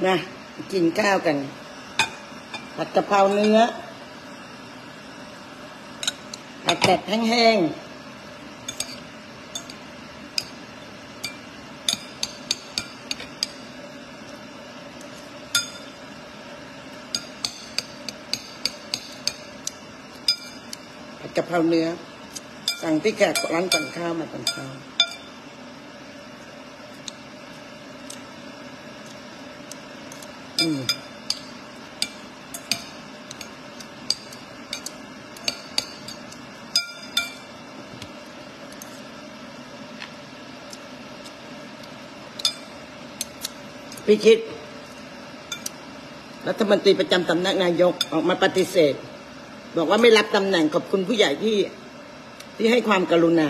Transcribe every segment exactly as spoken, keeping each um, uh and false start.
นะกินข้าวกันผัดกะเพราเนื้อผัดแบบแห้งๆผัดกะเพราเนื้อสั่งที่แขกร้านก่อนข้าวมาตอนเช้าอืมพิชิตรัฐมนตรีประจำสำนักนายกออกมาปฏิเสธบอกว่าไม่รับตำแหน่งขอบคุณผู้ใหญ่ที่ที่ให้ความกรุณา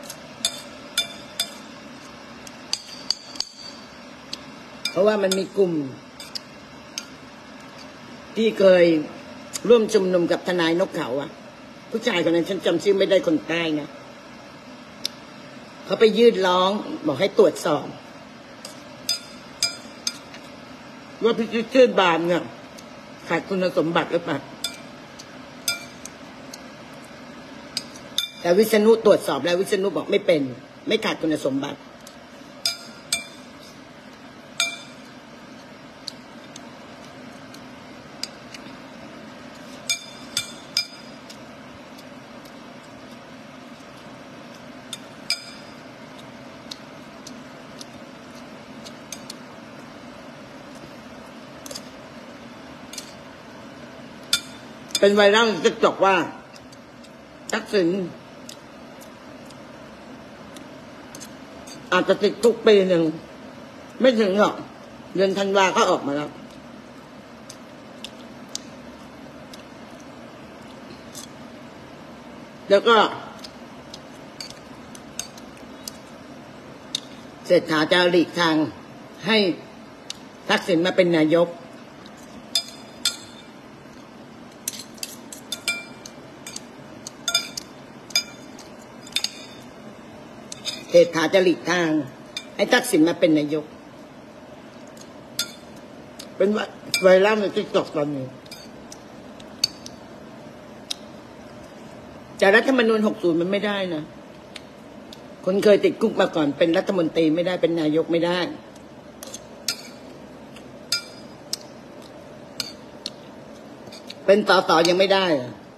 เพราะว่ามันมีกลุ่มที่เคยร่วมชุมนุมกับทนายนกเขาอะผู้ชายคนนั้นฉันจำชื่อไม่ได้คนใต้นะเขาไปยื่นร้องบอกให้ตรวจสอบว่าพิชิตชื่นบานเนี่ยขาดคุณสมบัติหรือเปล่าแต่วิษณุตรวจสอบแล้ววิษณุบอกไม่เป็นไม่ขาดคุณสมบัติเป็นไวรัลติ๊กต็อกว่าทักษิณอาจจะติดคุกปีหนึ่งไม่ถึงหรอกเดือนธันวาก็ออกมาแล้วแล้วก็เศรษฐาจะหลีกทางให้ทักษิณมาเป็นนายกเศรษฐาจะหลีกทางให้ทักษิณมาเป็นนายกเป็นไวรัลในติ๊กต็อกตอนนี้แต่รัฐธรรมนูญหกสิบมันไม่ได้นะคนเคยติดคุกมาก่อนเป็นรัฐมนตรีไม่ได้เป็นนายกไม่ได้เป็นสสยังไม่ได้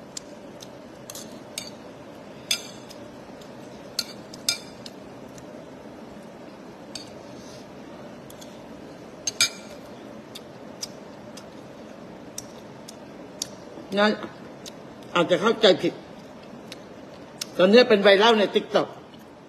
งั้นอาจจะเข้าใจผิดตอนนี้เป็นไวรัลในติ๊กต็อก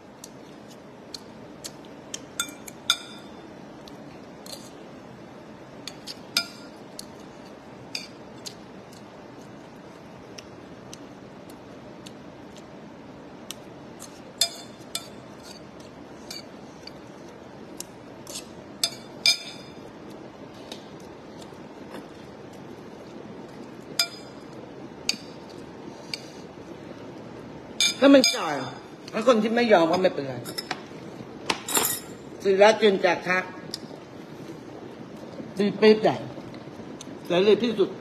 ถ้ามันจ่อยแล้วคนที่ไม่ยอมก็ไม่เป็นไรศิระจึงจากทักดีเป๊ะใหญ่แล้วเลยที่สุด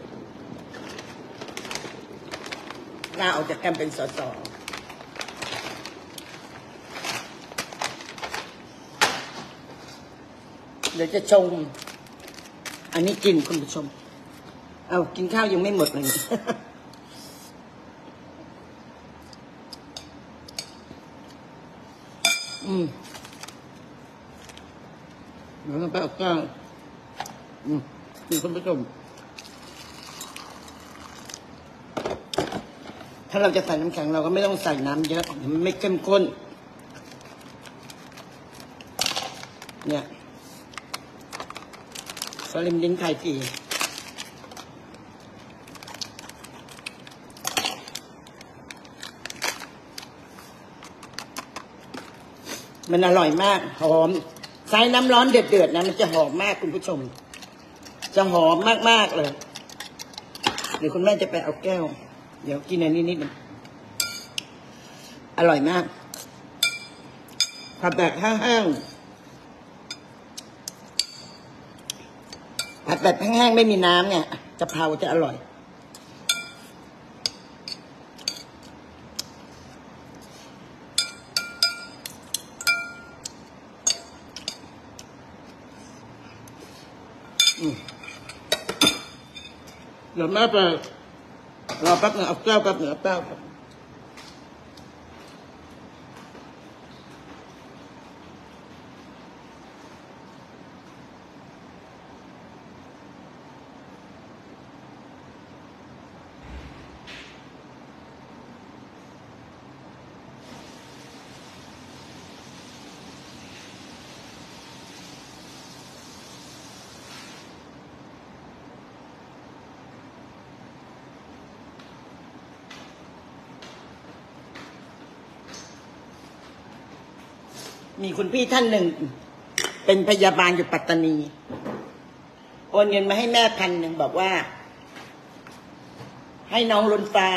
ลาออกจากการเป็นสสเดี๋ยวจะชงอันนี้กินคุณผู้ชมเอากินข้าวยังไม่หมดเลยอืมเดี๋ยวเราไปเอาแก้วอืมนี่คุณผู้ชมถ้าเราจะใส่น้ำแข็งเราก็ไม่ต้องใส่น้ำเยอะมันไม่เข้มข้นเนี่ยสลิมลิ้นไข่ทีมันอร่อยมากหอมใส่น้ำร้อนเดือดๆนะมันจะหอมมากคุณผู้ชมจะหอมมากๆเลยเดี๋ยวคุณแม่จะไปเอาแก้วเดี๋ยวกินอันนี้นิดนึงอร่อยมากผัดแบบแห้งๆผัดแบบแห้งๆไม่มีน้ำเนี่ยกะเพราจะอร่อยเดี๋ยวแม่ไปรอแป๊บหนึ่งเอาแก้วแป๊บหนึ่งเอาแก้วมีคุณพี่ท่านหนึ่งเป็นพยาบาลอยู่ปัตตานีโอนเงินมาให้แม่พันหนึ่งบอกว่าให้น้องลุนฟ้า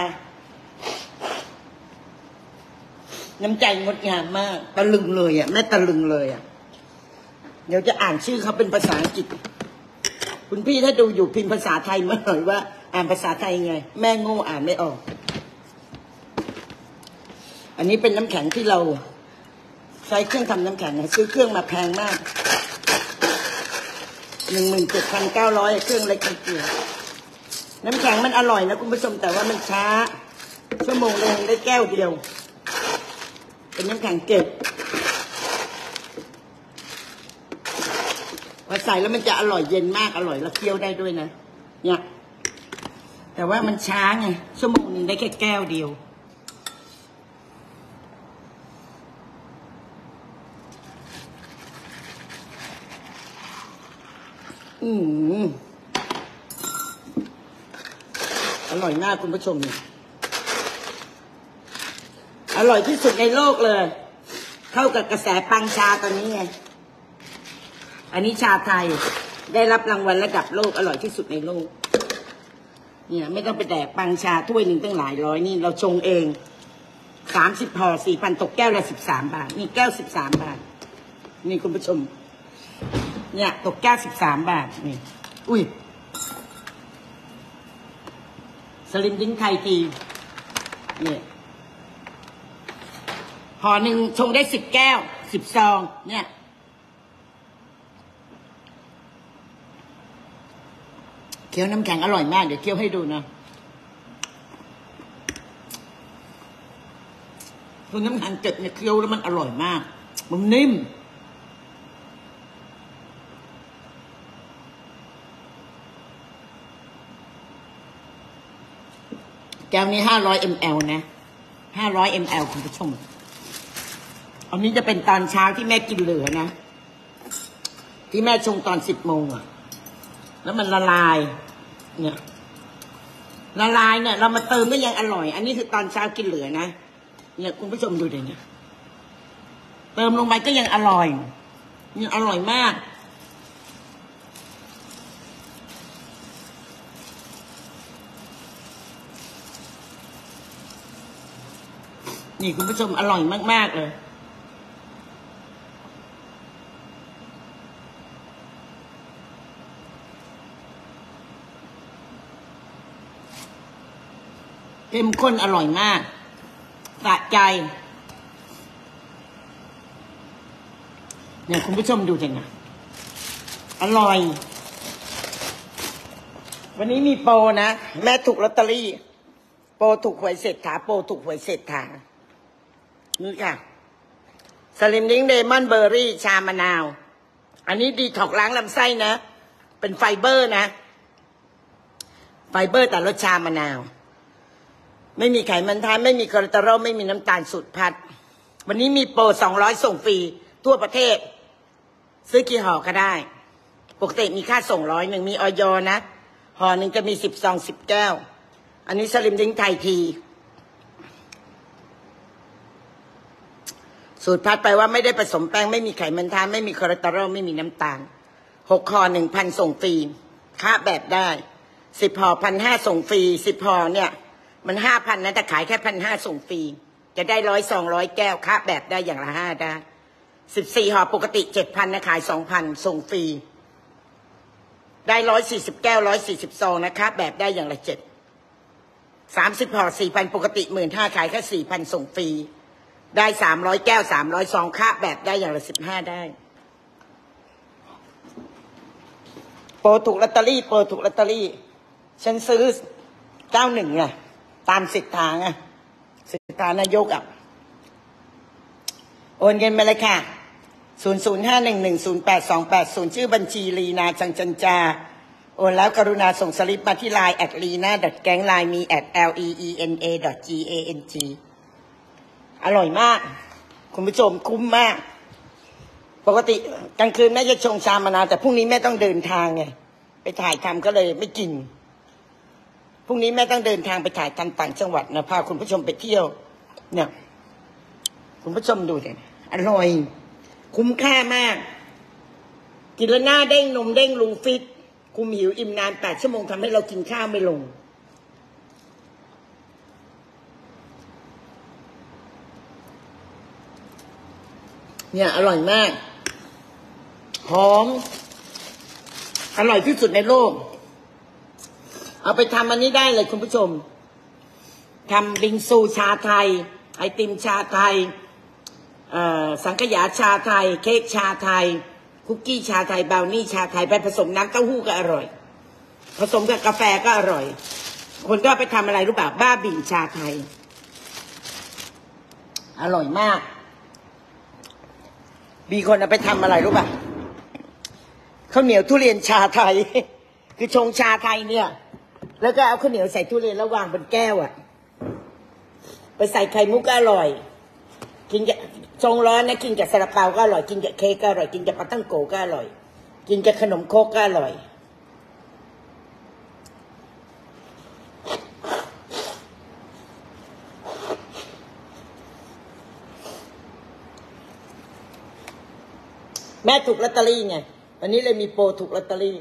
น้ำใจงดงามมากตะลึงเลยอ่ะแม่ตะลึงเลยอ่ะเดี๋ยวจะอ่านชื่อเขาเป็นภาษาอังกฤษคุณพี่ถ้าดูอยู่พิมพ์ภาษาไทยมาหน่อยว่าอ่านภาษาไทยไงแม่โง่อ่านไม่ออกอันนี้เป็นน้ำแข็งที่เราใช้เครื่องทำน้ำแข็งนะซื้อเครื่องมาแพงมากหนึ่งหมื่นเจ็ดพันเก้าร้อยเครื่องเล็กเกียวน้ำแข็งมันอร่อยนะคุณผู้ชมแต่ว่ามันช้าชั่วโมงนึงได้แก้วเดียวเป็นน้ำแข็งเก็บพอใส่แล้วมันจะอร่อยเย็นมากอร่อยแล้วเคี้ยวได้ด้วยนะเนี่ยแต่ว่ามันช้าไงชั่วโมงนึงได้แค่แก้วเดียวอืมอร่อยมากคุณผู้ชมเนี่ยอร่อยที่สุดในโลกเลยเข้ากับกระแสปังชาตอนนี้ไงอันนี้ชาไทยได้รับรางวัลระดับโลกอร่อยที่สุดในโลกเนี่ยไม่ต้องไปแดกปังชาถ้วยหนึ่งตั้งหลายร้อยนี่เราชงเองสามสิบห่อสี่พันตกแก้วละสิบสามบาทนี่แก้วสิบสามบาทนี่คุณผู้ชมเนี่ยตกแก้วสิบสามบาทนี่อุ้ยสลิมดิ้งไทยทีเนี่ยห่อหนึ่งชงได้สิบแก้วสิบซองเนี่ยเคี้ยวน้ำแข็งอร่อยมากเดี๋ยวเคี้ยวให้ดูนะคือน้ำแข็งเจ็ดเนี่ยเคี้ยวแล้วมันอร่อยมากมันนิ่มแก้วนี้ห้าร้อยมลนะห้าร้อยมลคุณผู้ชมอันนี้จะเป็นตอนเช้าที่แม่กินเหลือนะที่แม่ชงตอนสิบโมงอ่ะแล้วมันละลายเนี่ยละลายเนี่ยเรามาเติมก็ยังอร่อยอันนี้คือตอนเช้ากินเหลือนะเนี่ยคุณผู้ชมดูดิเนี่ยเติมลงไปก็ยังอร่อยเนี่ยอร่อยมากนี่คุณผู้ชมอร่อยมากๆเลยเข้มข้นอร่อยมากสะใจเนี่ยคุณผู้ชมดูสินะอร่อยวันนี้มีโปรนะแม่ถูกลอตเตอรี่โปรถูกหวยเศรษฐาโปรถูกหวยเศรษฐานี่ค่ะสลิมดิ้งเลมอนเบอร์รี่ชามะนาวอันนี้ดีถอกล้างลำไส้นะเป็นไฟเบอร์นะไฟเบอร์แต่รสชามะนาวไม่มีไขมันทานไม่มีคอเลสเตอรอลไม่มีน้ำตาลสูตรพัดวันนี้มีโปรสองร้อยส่งฟรีทั่วประเทศซื้อกี่ห่อก็ได้ปกติมีค่าส่งร้อยหนึ่งมีออยนะห่อหนึ่งจะมีสิบซองสิบแก้วอันนี้สลิมดิ้งไทยทีสูตรพัดไปว่าไม่ได้ผสมแป้งไม่มีไขมันทานไม่มีคอเลสเตอรอลไม่มีน้ำตาลหกห่อหนึ่งพันส่งฟรีค่าแบบได้สิบห่อพันห้าส่งฟรีสิบห่อเนี่ยมันห้าพันนะแต่ขายแค่พันห้าส่งฟรีจะได้ร้อยสองร้อยแก้วค่าแบบได้อย่างละห้าได้สิบสี่ห่อปกติเจ็ดพันนะขายสองพันส่งฟรีได้ร้อยสี่สิบแก้วร้อยสี่สิบซองนะคะแบบได้อย่างละเจ็ดสามสิบห่อสี่พันปกติหมื่นห้าขายแค่สี่พันส่งฟรีได้สามร้อยแก้วสามร้อยซองค่ะแบบได้อย่างละสิบห้าได้โปรถูกลอตเตอรี่โปรถูกลอตเตอรี่ฉันซื้อเก้าหนึ่งไงตามสิทธาไงสิทธานายกอ่ะโอนเงินมาเลยค่ะศูนย์ศูนย์ห้าหนึ่งหนึ่งศูนย์แปดสองแปดศูนย์ชื่อบัญชีลีนาจังจันจาโอนแล้วกรุณาส่งสลิปมาที่ไลน์แอดลีนาดัดแก๊งไลน์มีแอด l e e n a g a n g อร่อยมากคุณผู้ชมคุ้มมากปกติกลางคืนแม่จะชงชามานานแต่พรุ่งนี้แม่ต้องเดินทางไงไปถ่ายทำก็เลยไม่กินพรุ่งนี้แม่ต้องเดินทางไปถ่ายทำต่างจังหวัดนะพาคุณผู้ชมไปเที่ยวเนี่ยคุณผู้ชมดูสิอร่อยคุ้มค่ามากกินแล้วหน้าเด้งนมเด้งรูฟิตคุมหิวอิ่มนานแปดชั่วโมงทำให้เรากินข้าวไม่ลงเนี่ยอร่อยมากหอมอร่อยที่สุดในโลกเอาไปทำอันนี้ได้เลยคุณผู้ชมทำบิงซูชาไทยไอติมชาไทยสังขยาชาไทยเค้กชาไทยคุกกี้ชาไทยบราวนี่ชาไทยไปผสมน้ำเต้าหู้ก็อร่อยผสมกับกาแฟก็อร่อยคนก็ไปทำอะไรรู้ป่ะบ้าบิ่นชาไทยอร่อยมากมีคนเอาไปทำอะไรรู้ป่ะข้าวเหนียวทุเรียนชาไทยคือชงชาไทยเนี่ยแล้วก็เอาข้าวเหนียวใส่ทุเรียนแล้ววางบนแก้วอ่ะไปใส่ไข่มุกก็อร่อยกินกับชงร้อนนะกินกับซาลาเปาก็อร่อยกินกับเค้กก็อร่อยกินกับปาตั้งโกก็อร่อยกินกับขนมโคกก็อร่อยแม่ถูกลอตเตอรี่ไงวันนี้เลยมีโปรถูกลอตเตอรี่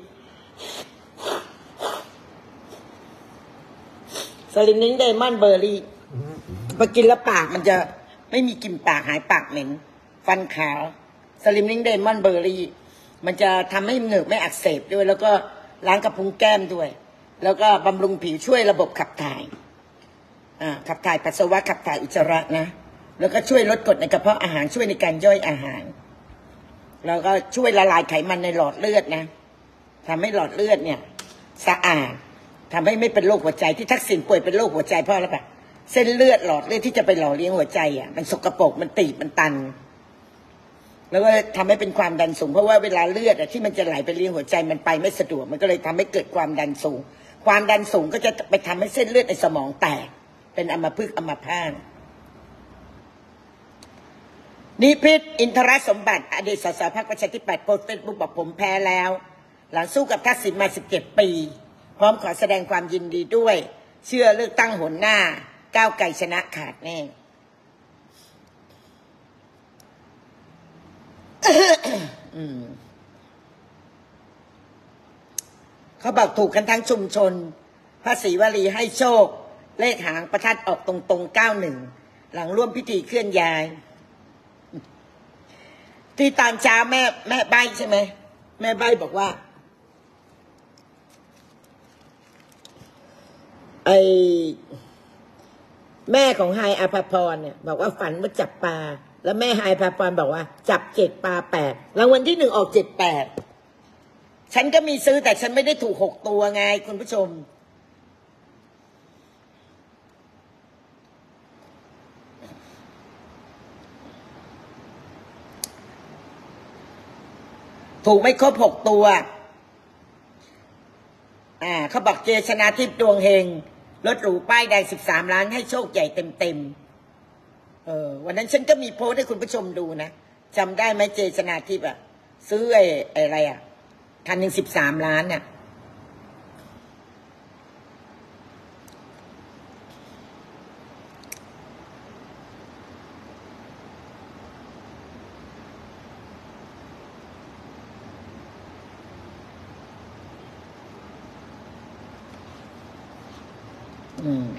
สลิมนิ้งไดมอนด์เบอร์รี่พอกินแล้วปากมันจะไม่มีกลิ่นปากหายปากเหม็นฟันขาวสลิมนิ้งไดมอนด์เบอร์รี่มันจะทำให้เหงือกไม่อักเสบด้วยแล้วก็ล้างกระพุ้งแก้มด้วยแล้วก็บำรุงผิวช่วยระบบขับถ่ายอ่าขับถ่ายปัสสาวะขับถ่ายอุจจาระนะแล้วก็ช่วยลดกรดในกระเพาะอาหารช่วยในการย่อยอาหารแล้วก็ช่วยละลายไขมันในหลอดเลือดนะทำให้หลอดเลือดเนี่ยสะอาดทำให้ไม่เป็นโรคหัวใจที่ทักษิณป่วยเป็นโรคหัวใจเพราะอะไรปะเส้นเลือดหลอดเลือดที่จะไปหล่อเลี้ยงหัวใจอ่ะมันสกปรกมันตีบมันตันแล้วก็ทำให้เป็นความดันสูงเพราะว่าเวลาเลือดอ่ะที่มันจะไหลไปเลี้ยงหัวใจมันไปไม่สะดวกมันก็เลยทำให้เกิดความดันสูงความดันสูงก็จะไปทำให้เส้นเลือดในสมองแตกเป็นอัมพฤกษ์อัมพาตนิพิษอินทรสมบัติอดีตสสพรรคประชาธิปัตย์โพสต์เฟซบุ๊กบอกผมแพ้แล้วหลังสู้กับทักษิณมาสิบเจ็ดปีพร้อมขอแสดงความยินดีด้วยเชื่อเลือกตั้งหนหน้าก้าวไกลชนะขาดแน่ เขาบอกถูกกันทั้งชุมชนพระศรีวลีให้โชคเลขหางประทัดออกตรงๆเก้าหนึ่งหลังร่วมพิธีเคลื่อนย้ายที่ตอนเช้าแม่แม่ใบใช่ไหมแม่ใบบอกว่าไอแม่ของไฮอภพรเนี่ยบอกว่าฝันว่าจับปลาแล้วแม่ไฮอภพรบอกว่าจับเจ็ดปลาแปดรางวัลที่หนึ่งออกเจ็ดแปดฉันก็มีซื้อแต่ฉันไม่ได้ถูกหกตัวไงคุณผู้ชมถูกไม่ครบหกตัวอ่าเขาบอกเจชนาทิพย์ดวงเฮงรถหรูป้ายแดงสิบสามล้านให้โชคใหญ่เต็มเต็มเออวันนั้นฉันก็มีโพสให้คุณผู้ชมดูนะจำได้ไหมเจชนาทิพย์อ่ะซื้อไอ้อะไรอ่ะคันหนึ่งสิบสามล้านเนี่ยอืม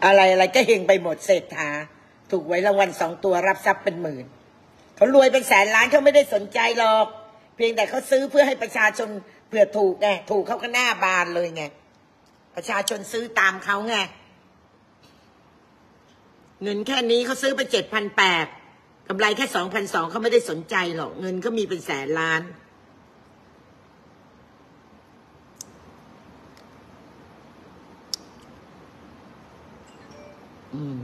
อะไรอะไรก็เฮงไปหมดเศรษฐาถูกไว้รางวัลสองตัวรับทรัพย์เป็นหมื่นเขารวยเป็นแสนล้านเขาไม่ได้สนใจหรอกเพียงแต่เขาซื้อเพื่อให้ประชาชนเผื่อถูกไงถูกเขาก็หน้าบานเลยไงประชาชนซื้อตามเขาไงเงินแค่นี้เขาซื้อไปเจ็ดพันแปดกำไรแค่สองพันสองเขาไม่ได้สนใจหรอกเงินก็มีเป็นแสนล้านอืม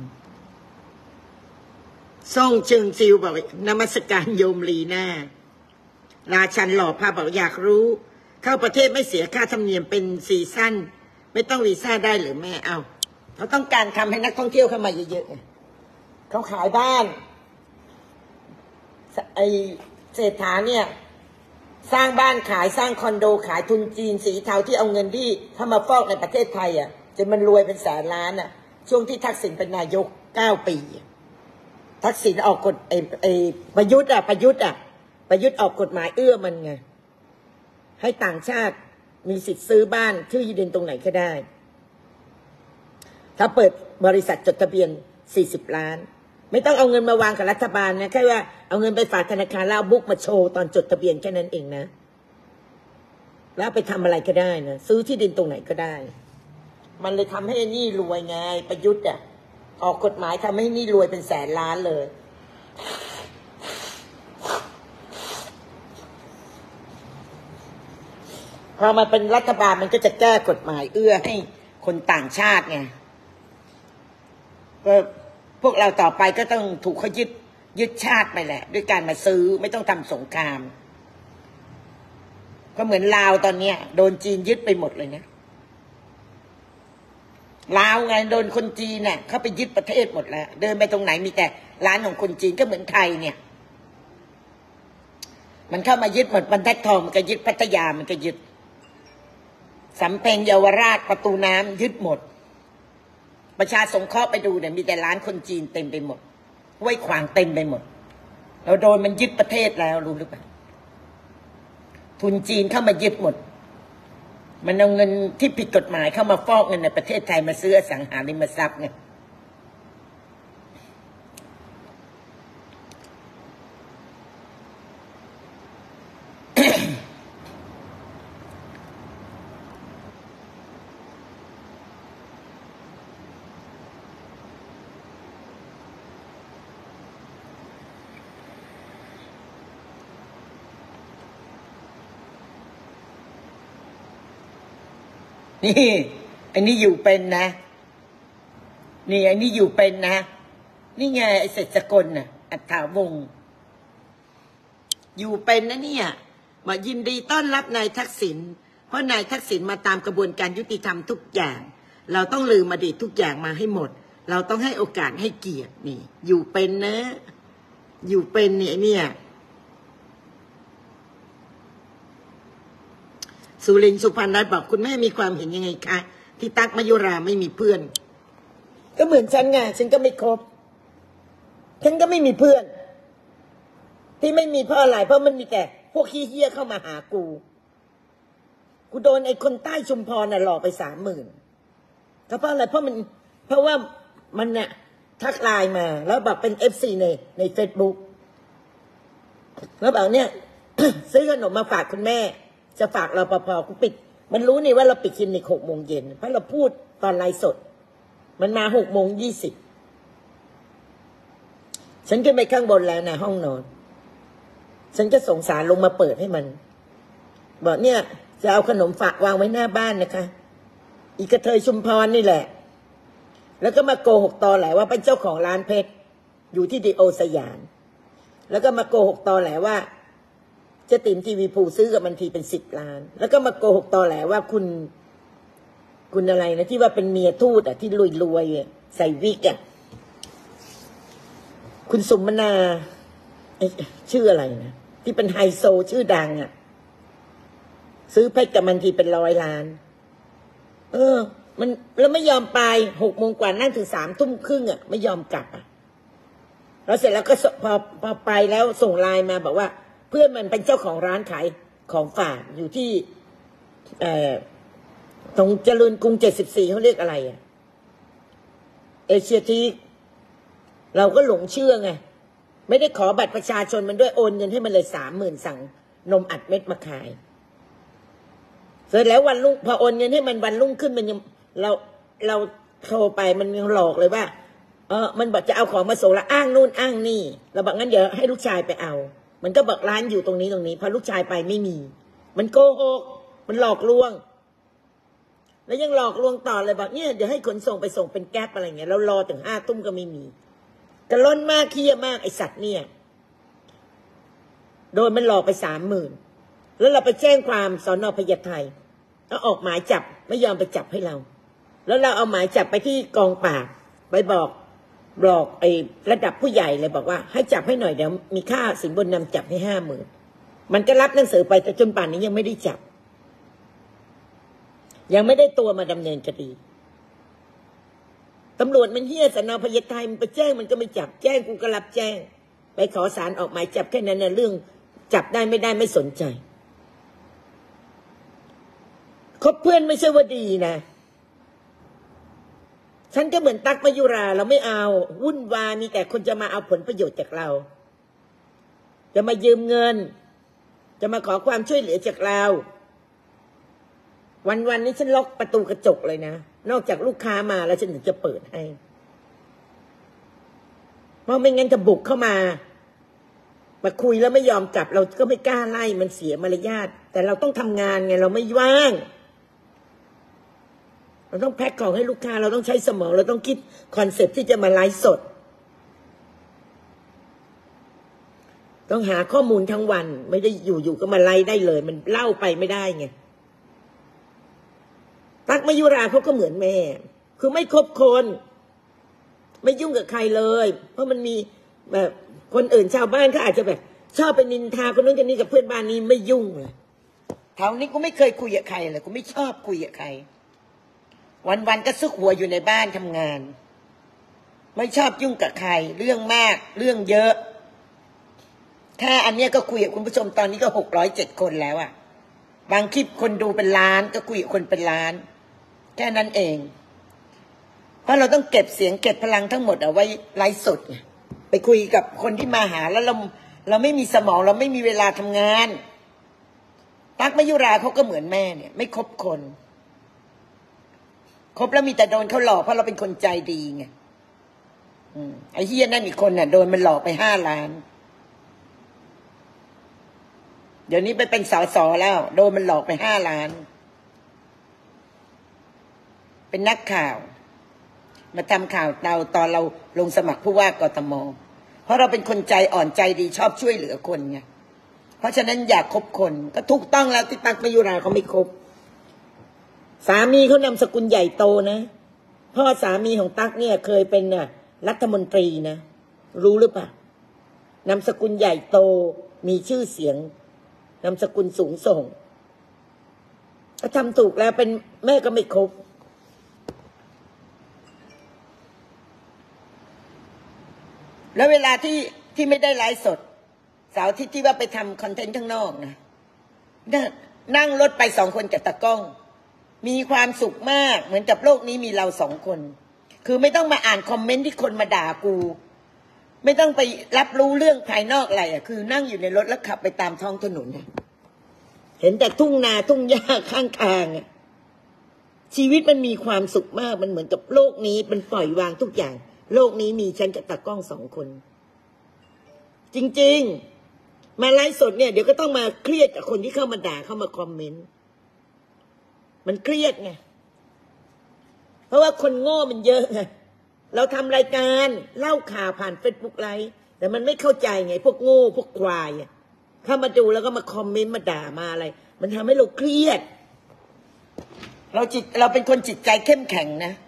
ส่งเชิงซิวบอกนมัสการโยมลีน่าราชันหล่อภาพบอกอยากรู้เข้าประเทศไม่เสียค่าธรรมเนียมเป็นซีซั่นไม่ต้องวีซ่าได้หรือแม่เอาเขาต้องการทำให้นักท่องเที่ยวเข้ามาเยอะๆเขาขายบ้านไอเศรษฐาเนี่ยสร้างบ้านขายสร้างคอนโดขายทุนจีนสีเทาที่เอาเงินที่เข้ามาฟอกในประเทศไทยอ่ะจนมันรวยเป็นแสนล้านอ่ะช่วงที่ทักษิณเป็นนายกเก้าปีทักษิณออกกฎไอไอประยุทธ์อ่ะประยุทธ์อ่ะประยุทธ์ออกกฎหมายเอื้อมันไงให้ต่างชาติมีสิทธิ์ซื้อบ้านชื่อยีเดนตรงไหนก็ได้ถ้าเปิดบริษัทจดทะเบียนสี่สิบล้านไม่ต้องเอาเงินมาวางกับรัฐบาลนะแค่ว่าเอาเงินไปฝากธนาคารแล้วเอาบุ๊กมาโชว์ตอนจดทะเบียนแค่นั้นเองนะแล้วไปทำอะไรก็ได้นะซื้อที่ดินตรงไหนก็ได้มันเลยทำให้นี่รวยไงประยุทธ์อ่ะออกกฎหมายทำให้นี่รวยเป็นแสนล้านเลยพอมาเป็นรัฐบาลมันก็จะแก้กฎหมายเอื้อให้คนต่างชาติไงก็พวกเราต่อไปก็ต้องถูกเขายึดยึดชาติไปแหละด้วยการมาซื้อไม่ต้องทำสงครามก็เหมือนลาวตอนเนี้ยโดนจีนยึดไปหมดเลยนะลาวไงโดนคนจีนเนี่ยเขาไปยึดประเทศหมดแล้วเดินไปตรงไหนมีแต่ร้านของคนจีนก็เหมือนไทยเนี่ยมันเข้ามายึดหมดบรรทัดทองมันก็ยึดพัทยามันก็ยึดสำเพ็งเยาวราชประตูน้ำยึดหมดประชาสงเคราะห์ไปดูเนี่ยมีแต่ร้านคนจีนเต็มไปหมดห้วยขวางเต็มไปหมดเราโดนมันยึดประเทศแล้วรู้หรือเปล่าทุนจีนเข้ามายึดหมดมันเอาเงินที่ผิดกฎหมายเข้ามาฟอกเงินในประเทศไทยมาซื้ออสังหาริมทรัพย์ไงนี่อันนี้อยู่เป็นนะนี่อันนี้อยู่เป็นนะนี่ไงไอ้เศรษฐกลน่ะอัฏฐาวงศ์อยู่เป็นนะเนี่ยมายินดีต้อนรับนายทักษิณเพราะนายทักษิณมาตามกระบวนการยุติธรรมทุกอย่างเราต้องลืมอดีตทุกอย่างมาให้หมดเราต้องให้โอกาสให้เกียรตินี่อยู่เป็นนะอยู่เป็นเนี่ยเนี่ยสุรินทร์สุพรรณรัตน์บอกคุณแม่มีความเห็นยังไงคะที่ตั๊กมยุราไม่มีเพื่อนก็เหมือนฉันไงฉันก็ไม่คบฉันก็ไม่มีเพื่อนที่ไม่มีเพราะอะไรเพราะมันมีแต่พวกขี้เหี้ยเข้ามาหากูกูโดนไอ้คนใต้ชุมพรน่ะหลอกไปสามหมื่นก็เพราะอะไรเพราะมันเพราะว่ามันเนี่ยทักไลน์มาแล้วแบบเป็นเอฟซีในในเฟซบุ๊กแล้วแบบเนี่ย ซื้อขนมมาฝากคุณแม่จะฝากเราพอๆกูปิดมันรู้นี่ว่าเราปิดคลินิกหกโมงเย็นเพราะเราพูดตอนไลฟ์สดมันมาหกโมงยี่สิบฉันขึ้นไปข้างบนแล้วนะห้องนอนฉันก็ส่งสารลงมาเปิดให้มันบอกเนี่ยจะเอาขนมฝากวางไว้หน้าบ้านนะคะอีกระเทยชุมพรนี่แหละแล้วก็มาโกหกตอแหลว่าเป็นเจ้าของร้านเพชรอยู่ที่ดีโอสยามแล้วก็มาโกหกตอแหลว่าเจ๊ติ๋มทีวีภูซื้อกับมันทีเป็นสิบล้านแล้วก็มาโกหกตอแหลว่าคุณคุณอะไรนะที่ว่าเป็นเมียทูตอ่ะที่รวยๆใส่วิกอ่ะคุณสมนาชื่ออะไรนะที่เป็นไฮโซชื่อดังอ่ะซื้อเพชรกับมันทีเป็นร้อยล้านเออมันแล้วไม่ยอมไปหกโมงกว่านั่งถึงสามทุ่มครึ่งอ่ะไม่ยอมกลับอ่ะแล้วเสร็จแล้วก็พอพอไปแล้วส่งไลน์มาบอกว่าเพื่อนมันเป็นเจ้าของร้านขายของฝากอยู่ที่เอ่อตรงเจริญกรุงเจ็ดสิบสี่เขาเรียกอะไรอ่ะเอเชียทีเราก็หลงเชื่อไงไม่ได้ขอบัตรประชาชนมันด้วยโอนเงินให้มันเลยสามหมื่นสั่งนมอัดเม็ดมาขายเสร็จแล้ววันรุ่งพอโอนเงินให้มันวันรุ่งขึ้นมันยังเราเราโทรไปมันยังหลอกเลยว่าเออมันบอกจะเอาของมาส่งแล้วอ้างนู่นอ้างนี่เราบอกงั้นเดี๋ยวให้ลูกชายไปเอามันก็บอกร้านอยู่ตรงนี้ตรงนี้พอลูกชายไปไม่มีมันโกหกมันหลอกลวงแล้วยังหลอกลวงต่อเลยบอกเนี่ยเดี๋ยวให้ขนส่งไปส่งเป็นแก๊ปอะไรเงี้ยเรารอถึงห้าทุ่มก็ไม่มีกระล้นมากขี้มากไอสัตว์เนี่ยโดนมันหลอกไปสามหมื่นแล้วเราไปแจ้งความสอนอพญาไทแล้วออกหมายจับไม่ยอมไปจับให้เราแล้วเราเอาหมายจับไปที่กองปราบไปบอกบอกไอ้ระดับผู้ใหญ่เลยบอกว่าให้จับให้หน่อยเดี๋ยวมีค่าสินบนนำจับให้ห้าหมื่นมันก็รับหนังสือไปแต่จนป่านนี้ยังไม่ได้จับยังไม่ได้ตัวมาดำเนินคดีตำรวจมันเหี้ยสนพญาไทมันไปแจ้งมันก็ไม่จับแจ้งกูก็รับแจ้งไปขอศาลออกหมายจับแค่นั้นนะเรื่องจับได้ไม่ได้ไม่สนใจคบเพื่อนไม่ใช่ว่าดีนะฉันก็เหมือนตั๊กมยุราเราไม่เอาวุ่นวายมีแต่คนจะมาเอาผลประโยชน์จากเราจะมายืมเงินจะมาขอความช่วยเหลือจากเราวันๆนี้ฉันล็อกประตูกระจกเลยนะนอกจากลูกค้ามาแล้วฉันถึงจะเปิดให้เพราะไม่งั้นจะบุกเข้ามามาคุยแล้วไม่ยอมกลับเราก็ไม่กล้าไล่มันเสียมารยาทแต่เราต้องทำงานไงเราไม่ว่างเราต้องแพ็คของให้ลูกค้าเราต้องใช้สมองเราต้องคิดคอนเซ็ปต์ที่จะมาไลฟ์สดต้องหาข้อมูลทั้งวันไม่ได้อยู่ๆก็มาไลฟ์ได้เลยมันเล่าไปไม่ได้ไงตั๊กมยุราเขาก็เหมือนแม่คือไม่คบคนไม่ยุ่งกับใครเลยเพราะมันมีแบบคนอื่นชาวบ้านเขาอาจจะแบบชอบไปนินทาคนนู้นคนนี้กับเพื่อนบ้านนี้ไม่ยุ่งเลยแถวนี้กูไม่เคยคุยกับใครเลยกูไม่ชอบคุยกับใครวันๆก็ซุกหัวอยู่ในบ้านทำงานไม่ชอบยุ่งกับใครเรื่องมากเรื่องเยอะแค่อันเนี้ยก็คุยกับคุณผู้ชมตอนนี้ก็หกร้อยเจ็ดคนแล้วอ่ะบางคลิปคนดูเป็นล้านก็คุยกับคนเป็นล้านแค่นั้นเองเพราะเราต้องเก็บเสียงเก็บพลังทั้งหมดเอาไว้ไลฟ์สดไปคุยกับคนที่มาหาแล้วเราเราไม่มีสมองเราไม่มีเวลาทำงานตั๊กมยุราเขาก็เหมือนแม่เนี่ยไม่คบคนคบแล้วมีแต่โดนเขาหลอกเพราะเราเป็นคนใจดีไงไอ้เฮียนั่นอีกคนน่ะโดนมันหลอกไปห้าล้านเดี๋ยวนี้ไปเป็นสสแล้วโดนมันหลอกไปห้าล้านเป็นนักข่าวมาทำข่าวเราตอนเราลงสมัครผู้ว่ากทมเพราะเราเป็นคนใจอ่อนใจดีชอบช่วยเหลือคนไงเพราะฉะนั้นอยากคบคนก็ถูกต้องแล้วที่ตั๊กมยุราเขาไม่คบสามีเขานามสกุลใหญ่โตนะพ่อสามีของตั๊กเนี่ยเคยเป็นน่ะรัฐมนตรีนะรู้หรือเปล่านามสกุลใหญ่โตมีชื่อเสียงนามสกุลสูงส่งก็ทำถูกแล้วเป็นแม่ก็ไม่คบแล้วเวลาที่ที่ไม่ได้ไลฟ์สดเสาร์อาทิตย์ที่ว่าไปทำคอนเทนต์ข้างนอกนะนั่งรถไปสองคนกับตากล้องมีความสุขมากเหมือนกับโลกนี้มีเราสองคนคือไม่ต้องมาอ่านคอมเมนต์ที่คนมาด่ากูไม่ต้องไปรับรู้เรื่องภายนอกอะไรอ่ะคือนั่งอยู่ในรถแล้วขับไปตามท้องถนนนะเห็นแต่ทุ่งนาทุ่งหญ้าข้างทางอ่ะชีวิตมันมีความสุขมากมันเหมือนกับโลกนี้มันปล่อยวางทุกอย่างโลกนี้มีฉันกับตากล้องสองคนจริงๆมาไลฟ์สดเนี่ยเดี๋ยวก็ต้องมาเครียดกับคนที่เข้ามาด่าเข้ามาคอมเมนต์มันเครียดไงเพราะว่าคนโง่มันเยอะไงเราทำรายการเล่าข่าวผ่านเฟซบุ๊กไลฟ์แต่มันไม่เข้าใจไงพวกโง่พวกควายเข้ามาดูแล้วก็มาคอมเมนต์มาด่ามาอะไรมันทำให้เราเครียดเราจิตเราเป็นคนจิตใจเข้มแข็งนะ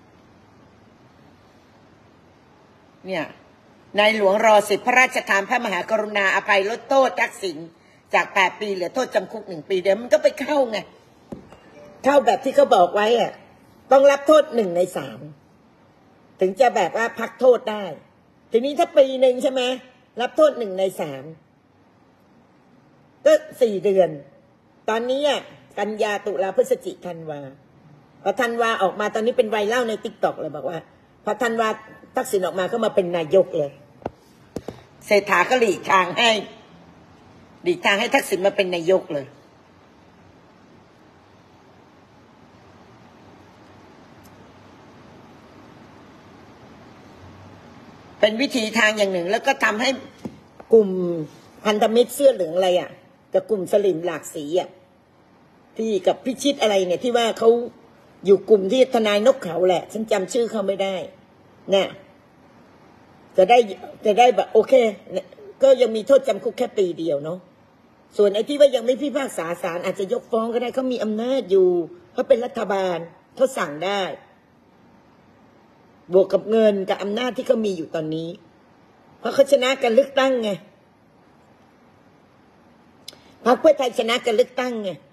เนี่ยในหลวงรอสิบพระราชทานพระมหากรุณาอภัยลดโทษทักษิณจากแปดปีเหลือโทษจำคุกหนึ่งปีเดี๋ยวมันก็ไปเข้าไงเข้าแบบที่เขาบอกไว้อะต้องรับโทษหนึ่งในสามถึงจะแบบว่าพักโทษได้ทีนี้ถ้าปีหนึ่งใช่ไหมรับโทษหนึ่งในสามก็สี่เดือนตอนนี้อ่ะกันยาตุลาพฤศจิกธันวาพอธันวาออกมาตอนนี้เป็นไวรัลในติ๊กต็อกเลยบอกว่าพอท่านว่าทักษิณออกมาก็มาเป็นนายกเลยเศรษฐาก็หลีกทางให้หลีกทางให้ทักษิณมาเป็นนายกเลยเป็นวิธีทางอย่างหนึ่งแล้วก็ทำให้กลุ่มพันธมิตรเสื้อเหลืองอะไรอ่ะกับกลุ่มสลิมหลากสีอ่ะที่กับพิชิตอะไรเนี่ยที่ว่าเขาอยู่กลุ่มที่ทนายนกเขาแหละฉันจำชื่อเขาไม่ได้เนี่ยจะได้จะได้แบบโอเคก็ยังมีโทษจำคุกแค่ปีเดียวเนาะส่วนไอ้ที่ว่ายังไม่พิพากษาศาลอาจจะยกฟ้องก็ได้เขามีอำนาจอยู่เขาเป็นรัฐบาลเขาสั่งได้บวกกับเงินกับอำนาจที่เขามีอยู่ตอนนี้เพราะเขาชนะการเลือกตั้งไงพรรคเพื่อไทยชนะการเลือกตั้งไง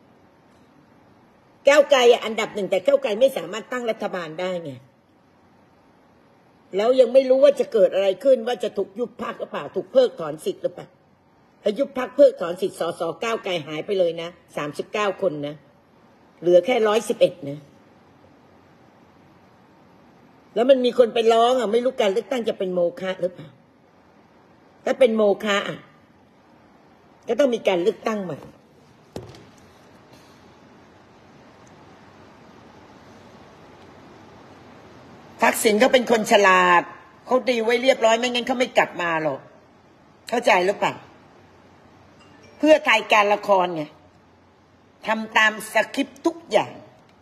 ก้าวไกลอันดับหนึ่งแต่ก้าวไกลไม่สามารถตั้งรัฐบาลได้ไงแล้วยังไม่รู้ว่าจะเกิดอะไรขึ้นว่าจะถูกยุบพรรคหรือเปล่าถูกเพิกถอนสิทธิ์หรือเปล่าถ้ายุบพรรคเพิกถอนสิทธิ์สสก้าวไกลหายไปเลยนะสามสิบเก้าคนนะเหลือแค่ร้อยสิบเอ็ดนะแล้วมันมีคนไปร้องอ่ะไม่รู้การเลือกตั้งจะเป็นโมฆะหรือเปล่าถ้าเป็นโมฆะอ่ะก็ต้องมีการเลือกตั้งใหม่ทักษิณเขาเป็นคนฉลาดเขาดีไว้เรียบร้อยไม่งั้นเขาไม่กลับมาหรอกเข้าใจหรือเปล่าเพื่อไทยการละครไงทำตามสคริปต์ทุกอย่าง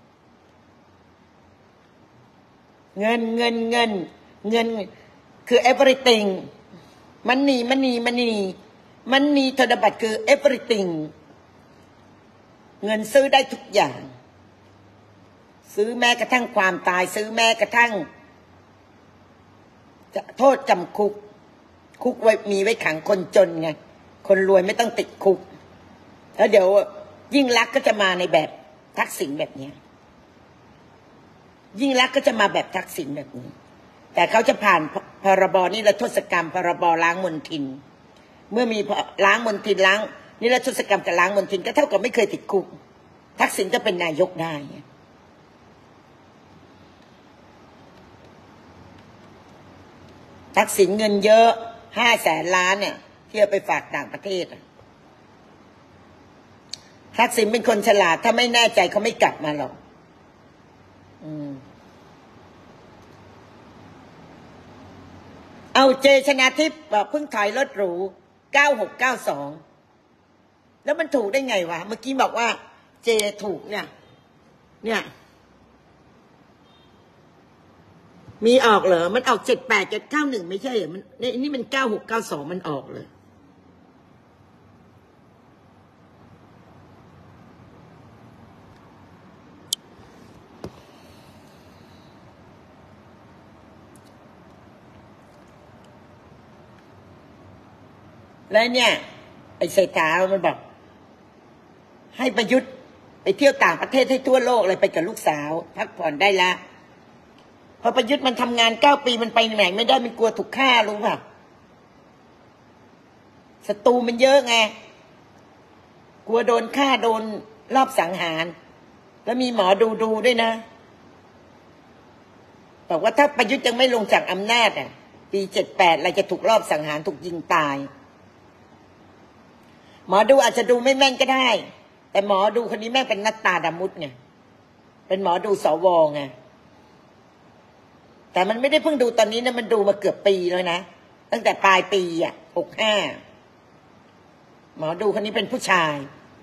เงินเงินเงินเงินคือ everything มันนี่มันนี่มันนี่มันนี่ธนบัตรคือ everything เงินซื้อได้ทุกอย่างซื้อแม้กระทั่งความตายซื้อแม้กระทั่งจะโทษจำคุกคุกไว้มีไว้ขังคนจนไงคนรวยไม่ต้องติดคุกแล้วเดี๋ยวยิ่งลักษณ์ก็จะมาในแบบทักษิณแบบนี้ยิ่งลักษณ์ก็จะมาแบบทักษิณแบบนี้แต่เขาจะผ่านพรบนิรโทษกรรมพรบล้างมลทินเมื่อมีล้างมลทินล้างนิรโทษกรรมกับล้างมลทินก็เท่ากับไม่เคยติดคุกทักษิณก็เป็นนายกได้ทักษิณเงินเยอะห้าแสนล้านเนี่ยที่เอาไปฝากต่างประเทศทักษิณเป็นคนฉลาดถ้าไม่แน่ใจเขาไม่กลับมาหรอกเอาเจชนาทิพย์บอกเพิ่งถอยรถหรูเก้าหกเก้าสองแล้วมันถูกได้ไงวะเมื่อกี้บอกว่าเจถูกเนี่ยเนี่ยมีออกเหรอมันออกเจ็ดแปดเจ็ดเก้าหนึ่งไม่ใช่เหรอมันนี่มันเก้าหกเก้าสองมันออกเลยแล้วเนี่ยไอ้เศรษฐามันบอกให้ประยุทธ์ไปเที่ยวต่างประเทศให้ทั่วโลกเลยไปกับลูกสาวพักผ่อนได้ละพอประยุทธ์มันทำงานเก้าปีมันไปไหนไม่ได้มันกลัวถูกฆ่ารู้ป่ะศัตรูมันเยอะไงกลัวโดนฆ่าโดนรอบสังหารแล้วมีหมอดูดูด้วยนะบอกว่าถ้าประยุทธ์ยังไม่ลงจากอำนาจอ่ะปีเจ็ดแปดอะไรจะถูกรอบสังหารถูกยิงตายหมอดูอาจจะดูไม่แม่นก็ได้แต่หมอดูคนนี้แม่งเป็นนัตตาดามุดไงเป็นหมอดูสวไงแต่มันไม่ได้เพิ่งดูตอนนี้นะมันดูมาเกือบปีแล้วนะตั้งแต่ปลายปีอ่ะหกห้าหมอดูคนนี้เป็นผู้ชาย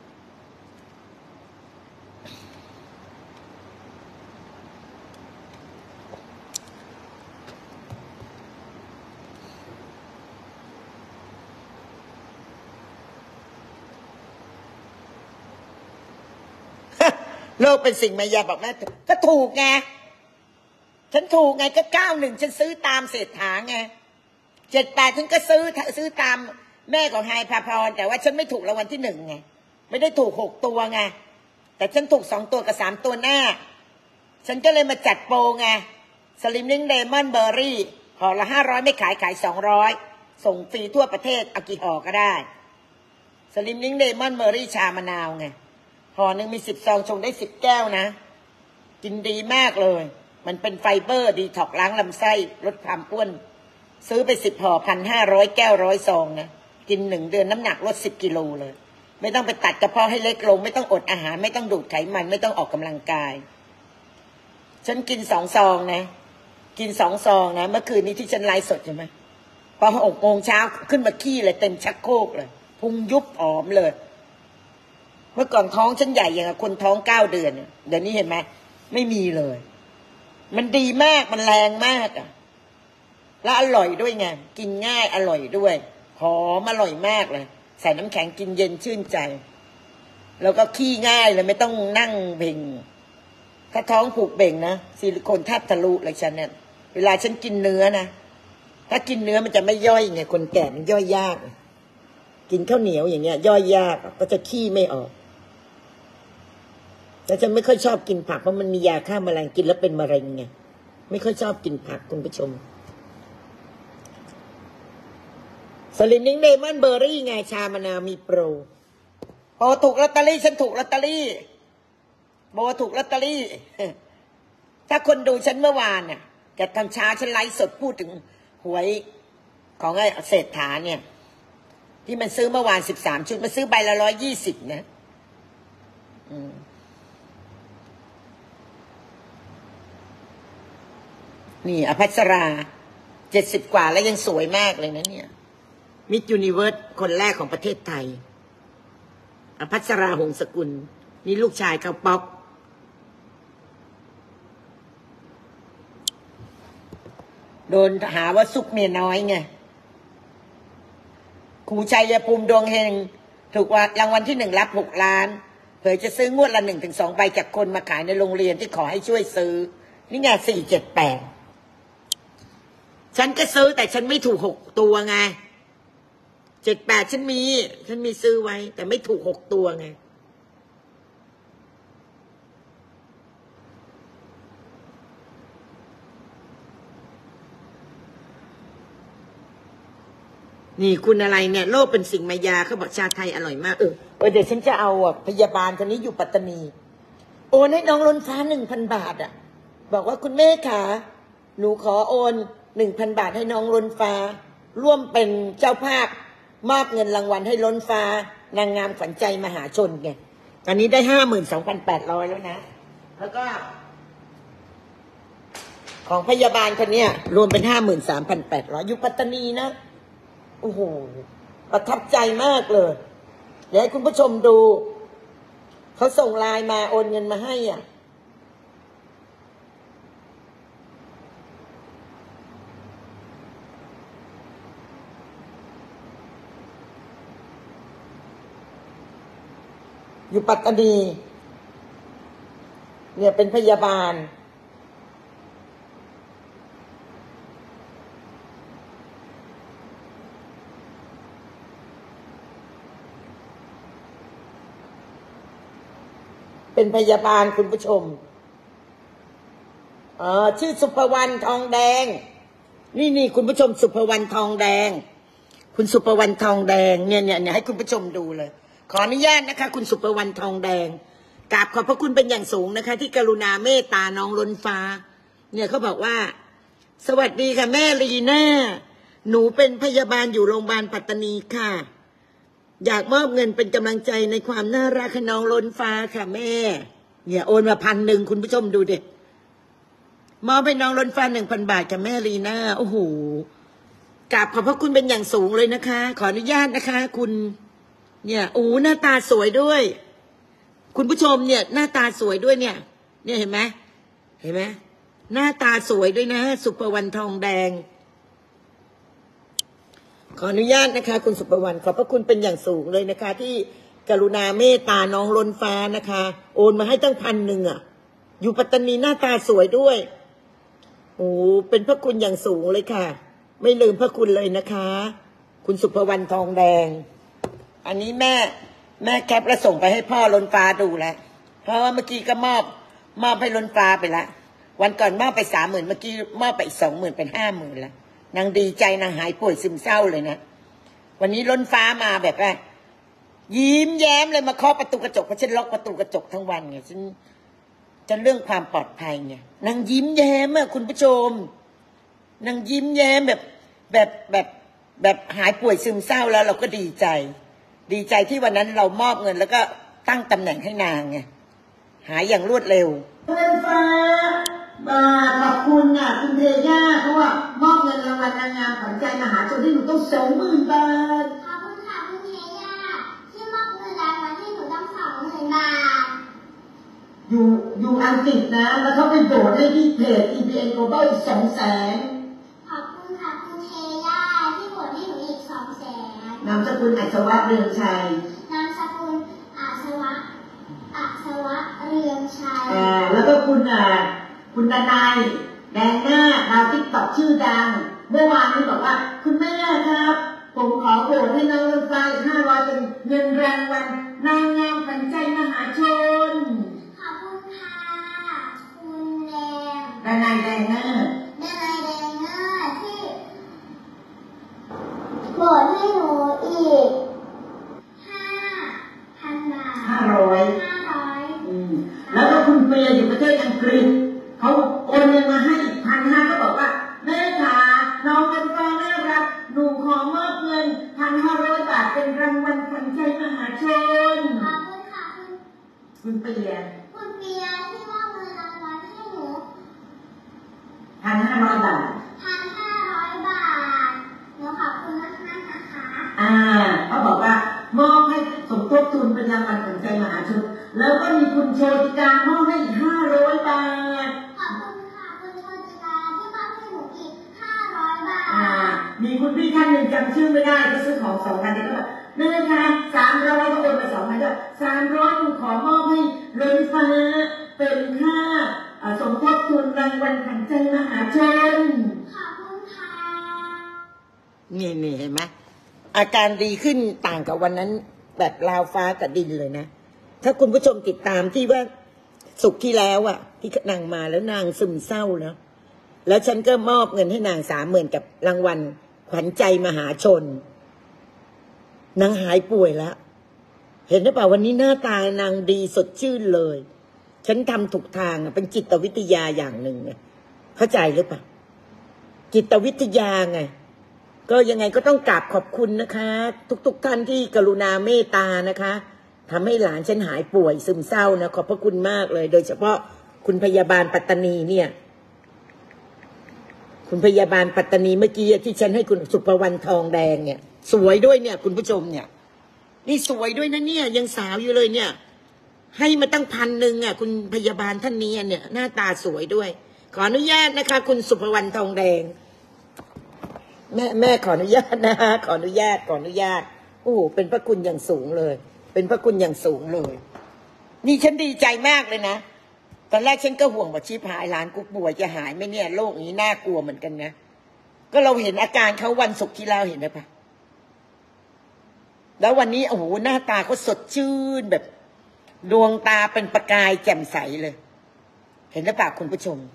โลกเป็นสิ่งมายาบอกแม่ก็ถูกไงฉันถูกไงก็เก้าหนึ่งฉันซื้อตามเศรษฐาไงเจ็ดแปดฉันก็ซื้อซื้อตามแม่ของไฮพาพรแต่ว่าฉันไม่ถูกรางวัลที่หนึ่งไงไม่ได้ถูกหกตัวไงแต่ฉันถูกสองตัวกับสามตัวหน้าฉันก็เลยมาจัดโปรไงสลิมลิงเลมอนเบอร์รี่ห่อละห้าร้อยไม่ขายขายสองร้อยส่งฟรีทั่วประเทศเอากี่ห่อก็ได้สลิมลิงเลมอนเบอร์รี่ชามะนาวไงห่อหนึ่งมีสิบซองชงได้สิบแก้วนะกินดีมากเลยมันเป็นไฟเบอร์ดีท็อกล้างลำไส้ลดความอ้วนซื้อไปสิบห่อพันห้าร้อยแก้วร้อยซองนะกินหนึ่งเดือนน้ำหนักลดสิบกิโลเลยไม่ต้องไปตัดกระเพาะให้เล็กลงไม่ต้องอดอาหารไม่ต้องดูดไขมันไม่ต้องออกกำลังกายฉันกินสองซองนะกินสองซองนะเมื่อคืนนี้ที่ฉันไลฟ์สดใช่ไหมพอหกโมงเช้าขึ้นมาขี้เลยเต็มชักโครกเลยพุงยุบผอมเลยเมื่อก่อนท้องฉันใหญ่อย่างคนท้องเก้าเดือนเดี๋ยวนี้เห็นไหมไม่มีเลยมันดีมากมันแรงมากอ่ะแล้วอร่อยด้วยไงกินง่ายอร่อยด้วยหอมอร่อยมากเลยใส่น้ำแข็งกินเย็นชื่นใจแล้วก็ขี้ง่ายเลยไม่ต้องนั่งเบ่งถ้าท้องผูกเบ่งนะซิลิโคนแทบทะลุเลยฉันเนี่ยเวลาฉันกินเนื้อนะถ้ากินเนื้อมันจะไม่ย่อยไงคนแก่มันย่อยยากกินข้าวเหนียวอย่างเงี้ยย่อยยากก็จะขี้ไม่ออกแต่ฉันไม่ค่อยชอบกินผักเพราะมันมียาฆ่าแมลงกินแล้วเป็นมะเร็งไงไม่ค่อยชอบกินผักคุณผู้ชมสลิมนิ่งเลมอนเบอร์รี่ไงชามะนาวมีโปรพอถูกลอตเตอรี่ฉันถูกลอตเตอรี่โบถูกลอตเตอรี่ถ้าคนดูฉันเมื่อวานเนี่ยแต่ตอนเช้าฉันไลฟ์สดพูดถึงหวยของไอ้เศรษฐาเนี่ยที่มันซื้อเมื่อวานสิบสามชุดมันซื้อใบละร้อยยี่สิบนะนี่อภัสราเจ็ดสิบกว่าแล้วยังสวยมากเลยนะเนี่ยมิสยูนิเวิร์สคนแรกของประเทศไทยอภัสราหงสกุลนี่ลูกชายเขาป๊อกโดนหาว่าซุกเมียน้อยไงครูชัยภูมิดวงเฮงถูกว่ารางวัลที่หนึ่งรับหกล้านเผยจะซื้องวดละหนึ่งถึงสองใบจากคนมาขายในโรงเรียนที่ขอให้ช่วยซื้อนี่ไงสี่เจ็ดแปดฉันก็ซื้อแต่ฉันไม่ถูกหกตัวไงเจ็ดแปดฉันมีฉันมีซื้อไว้แต่ไม่ถูกหกตัวไงนี่คุณอะไรเนี่ยโลกเป็นสิ่งมายาเขาบอกชาไทยอร่อยมากเออเดี๋ยวฉันจะเอาอ่ะพยาบาลคนนี้อยู่ปัตตานีโอนให้น้องล้นฟ้าหนึ่งพันบาทอ่ะบอกว่าคุณแม่ขาหนูขอโอนหนึ่งพันบาทให้น้องล้นฟ้าร่วมเป็นเจ้าภาพมอบเงินรางวัลให้ล้นฟ้านางงามขวัญใจมหาชนไงตอนนี้ได้ห้าหมื่นสองพันแปดร้อยแล้วนะแล้วก็ของพยาบาลคนนี้รวมเป็นห้าหมื่นสามพันแปดร้อยอยู่ปัตตานีนะโอ้โหประทับใจมากเลยเดี๋ยวให้คุณผู้ชมดูเขาส่งไลน์มาโอนเงินมาให้อ่ะอยู่ปัตตานีเนี่ยเป็นพยาบาลเป็นพยาบาลคุณผู้ชมอ๋อชื่อสุภวรรณทองแดงนี่นี่คุณผู้ชมสุภวรรณทองแดงคุณสุภวรรณทองแดงเนี่ยเนี่ยเนี่ยให้คุณผู้ชมดูเลยขออนุญาตนะคะคุณสุภวรรณทองแดงกราบขอบพระคุณเป็นอย่างสูงนะคะที่กรุณาเมตตาน้องล้นฟ้าเนี่ยเขาบอกว่าสวัสดีค่ะแม่ลีน่าหนูเป็นพยาบาลอยู่โรงพยาบาลปัตตานีค่ะอยากมอบเงินเป็นกำลังใจในความน่ารักให้น้องล้นฟ้าค่ะแม่เนี่ยโอนมาพันหนึ่งคุณผู้ชมดูเด็กมอบให้น้องล้นฟ้าหนึ่งพันบาทกับแม่ลีน่าโอ้โหกราบขอบพระคุณเป็นอย่างสูงเลยนะคะขออนุญาตนะคะคุณเนี่ยโอ้หน้าตาสวยด้วยคุณผู้ชมเนี่ยหน้าตาสวยด้วยเนี่ยเนี่ยเห็นไหมเห็นไหมหน้าตาสวยด้วยนะสุภวรรณทองแดงขออนุญาตนะคะคุณสุภวรรณขอบพระคุณเป็นอย่างสูงเลยนะคะที่กรุณาเมตตาน้องล้นฟ้านะคะโอนมาให้ตั้งพันหนึ่งอ่ะอยู่ปัตตานีหน้าตาสวยด้วยโอ้เป็นพระคุณอย่างสูงเลยค่ะไม่ลืมพระคุณเลยนะคะคุณสุภวรรณทองแดงอันนี้แม่แม่แคปแล้วส่งไปให้พ่อล้นฟ้าดูแล้วเพราะว่าเมื่อกี้ก็มอบมอบให้ล้นฟ้าไปแล้ววันก่อนมอบไปสามหมื่นเมื่อกี้มอบไปอีกสองหมื่นเป็นห้าหมื่นแล้วนางดีใจนางหายป่วยซึมเศร้าเลยนะวันนี้ล้นฟ้ามาแบบว่ายิ้มแย้มเลยมาเคาะประตูกระจกเพราะฉันล็อกประตูกระจกทั้งวันไงฉันจะเรื่องความปลอดภัยไงนางยิ้มแย้มอะคุณผู้ชมนางยิ้มแย้มแบบแบบแบบแบบหายป่วยซึมเศร้าแล้วเราก็ดีใจ ดีใจที่วันนั้นเรามอบเงินแล้วก็ตั้งตำแหน่งให้นางไงหายอย่างรวดเร็วเพื่อนฟ้าขอบคุณอ่ะคุณเทย่าเขาว่ามอบเงินรางวัลนางงามขวัญใจมหาชนที่หนูต้องสองหมื่นบาทขอบคุณค่ะคุณเทย่าที่มอบเงินรางวัลให้หนูตั้งสองหมื่นบาทอยู่อยู่อังกฤษนะแล้วเขาไปโดดให้ที่เพจ อี พี เอ็น Global อีกสองแสนขอบคุณค่ะคุณเทย่าที่โหวตให้หนูอีกสองแสนนามสกุลอัศวะเรืองชัยนามสกุลอัศวะอัศวะเรืองชัยอ่าแล้วก็คุณอ่าคุณดนายแดงหน้าดาวติ๊กต็อกชื่อดังเมื่อวานนี้บอกว่าคุณแม่ครับผมขอโหวตให้น้องรถไฟห้าร้อยเป็นเงินรางวัลนางงามขวัญใจมหาชนขอบคุณค่ะคุณแดงดนายแดงหน้าดนายแดงหน้าที่โหวตให้หนูอีกห้าพันบาทห้าร้อยห้าร้อยอืมแล้วก็คุณเปียอยู่ประเทศอังกฤษเขาโอนเงินมาให้อีกพันห้าก็บอกว่าแม่ขาน้องเป็นฟ้าน่ารักหนูขอมอบเงินพันห้าร้อยบาทเป็นรางวัลขวัญใจมหาชนขอบคุณค่ะคุณคุณเปียคุณเปียที่มอบเงินรางวัลให้หนูพันห้าร้อยบาทพันห้าร้อยบาทหนูขอบคุณมากมากนะคะอ่าเขาบอกว่ามอบให้สมทบทุนเป็นรางวัลขวัญใจมหาชนแล้วก็มีคุณโชติกามอบให้อีกห้าร้อยบาทขอบคุณค่ะคุณโชติกาที่มอบให้หนูอีกห้าร้อยบาทอ่ามีคุณพี่ท่านหนึ่งจำชื่อไม่ได้ก็ซื้อของสองพันเดียวก็นั่นนะคะสามร้อยก็โอนมาสองพันก็สามร้อยหนูขอมอบให้รถฟ้าเป็นค่าสมทบทุนรางวัลขวัญใจมหาชนขอบคุณค่ะนี่นี่เห็นไหมอาการดีขึ้นต่างกับวันนั้นแบบราวฟ้ากับดินเลยนะถ้าคุณผู้ชมติดตามที่ว่าสุขที่แล้วอ่ะที่นางมาแล้วนางซึมเศร้านะแล้วฉันก็มอบเงินให้นางสามหมื่นกับรางวัลขวัญใจมหาชนนางหายป่วยแล้วเห็นหรือเปล่าวันนี้หน้าตานางดีสดชื่นเลยฉันทำถูกทางเป็นจิตวิทยาอย่างหนึ่งไงเข้าใจหรือเปล่าจิตวิทยาไงก็ยังไงก็ต้องกราบขอบคุณนะคะทุกๆท่านที่กรุณาเมตตานะคะทำให้หลานฉันหายป่วยซึมเศร้านะขอบพระคุณมากเลยโดยเฉพาะคุณพยาบาลปัตตานีเนี่ยคุณพยาบาลปัตตานีเมื่อกี้ที่ฉันให้คุณสุภวรรณทองแดงเนี่ยสวยด้วยเนี่ยคุณผู้ชมเนี่ยนี่สวยด้วยนะเนี่ยยังสาวอยู่เลยเนี่ยให้มาตั้งพันหนึ่งอ่ะคุณพยาบาลท่านนี้เนี่ยหน้าตาสวยด้วยขออนุญาตนะคะคุณสุภวรรณทองแดงแม่แม่ขออนุญาตนะขออนุญาตขออนุญาตโอ้โหเป็นพระคุณอย่างสูงเลยเป็นพระคุณอย่างสูงเลยนี่ฉันดีใจมากเลยนะตอนแรกฉันก็ห่วงว่าชีพหายหลานกูป่วยจะหายไหมเนี่ยโรคนี้น่ากลัวเหมือนกันนะก็เราเห็นอาการเขาวันศุกร์ที่แล้วเห็นไหมปะแล้ววันนี้โอ้โหหน้าตาเขาสดชื่นแบบดวงตาเป็นประกายแจ่มใสเลยเห็นหรือเปล่าคุณผู้ชม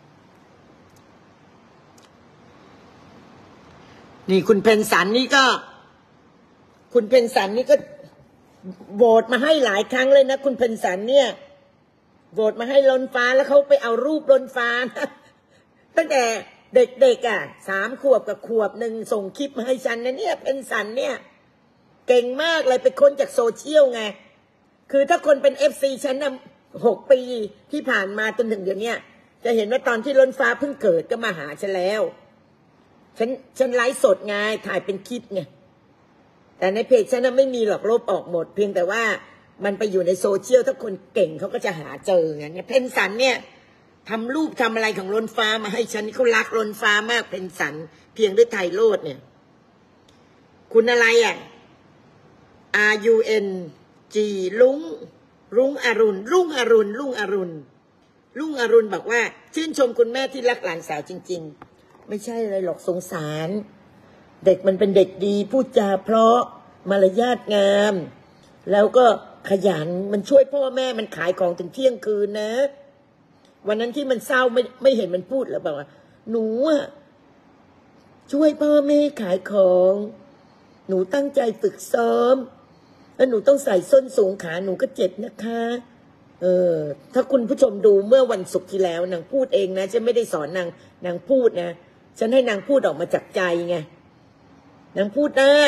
นี่คุณเพนสันนี่ก็คุณเพนสันนี่ก็โหวตมาให้หลายครั้งเลยนะคุณเพนสันเนี่ยโหวตมาให้ล้นฟ้าแล้วเขาไปเอารูปล้นฟ้านะตั้งแต่เด็กๆอ่ะสามขวบกับขวบหนึ่งส่งคลิปมาให้ฉันนะเนี่ยเพนสันเนี่ยเก่งมากเลยไปค้นจากโซเชียลไงคือถ้าคนเป็นเอฟซีฉันนะหกปีที่ผ่านมาจนถึงเดี๋ยวนี้จะเห็นว่าตอนที่ล้นฟ้าเพิ่งเกิดก็มาหาฉันแล้วฉันฉันไลฟ์สดไงถ่ายเป็นคลิปไงแต่ในเพจฉันน่ะไม่มีหรอกลบออกหมดเพียงแต่ว่ามันไปอยู่ในโซเชียลถ้าคนเก่งเขาก็จะหาเจอไงเนี่ยเพนสันเนี่ยทำรูปทำอะไรของล้นฟ้ามาให้ฉันเขารักล้นฟ้ามากเพนสันเพียงด้วยไทยโลดเนี่ยคุณอะไรอ่ะ R U N G ลุงรุ่งอรุณรุ่งอรุณรุ่งอรุณรุ่งอรุณบอกว่าชื่นชมคุณแม่ที่รักหลานสาวจริงๆไม่ใช่อะไรหรอกสงสารเด็กมันเป็นเด็กดีพูดจาเพราะมารยาทงามแล้วก็ขยันมันช่วยพ่อแม่มันขายของถึงเที่ยงคืนนะวันนั้นที่มันเศร้าไม่ไม่เห็นมันพูดหรอบอกว่าหนูอ่ะช่วยพ่อแม่ขายของหนูตั้งใจฝึกซ้อมแล้วหนูต้องใส่ส้นสูงขาหนูก็เจ็บนะคะเออ ถ้าคุณผู้ชมดูเมื่อวันศุกร์ที่แล้วนางพูดเองนะฉันไม่ได้สอนนางนางพูดนะฉันให้นางพูดออกมาจากใจไงนางพูดได้